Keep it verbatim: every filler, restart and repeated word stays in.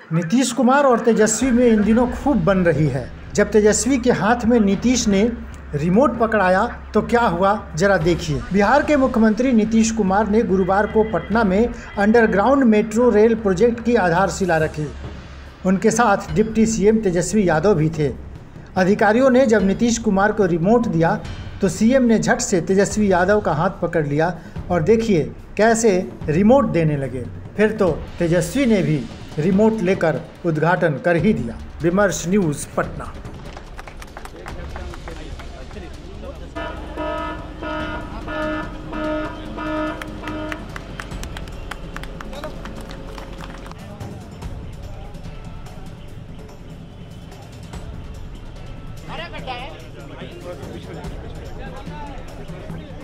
नीतीश कुमार और तेजस्वी में इन दिनों खूब बन रही है। जब तेजस्वी के हाथ में नीतीश ने रिमोट पकड़ाया तो क्या हुआ जरा देखिए। बिहार के मुख्यमंत्री नीतीश कुमार ने गुरुवार को पटना में अंडरग्राउंड मेट्रो रेल प्रोजेक्ट की आधारशिला रखी। उनके साथ डिप्टी सीएम तेजस्वी यादव भी थे। अधिकारियों ने जब नीतीश कुमार को रिमोट दिया तो सीएम ने झट से तेजस्वी यादव का हाथ पकड़ लिया और देखिए कैसे रिमोट देने लगे। फिर तो तेजस्वी ने भी रिमोट लेकर उद्घाटन कर ही दिया। विमर्श न्यूज़ पटना। हरा कट्टा है।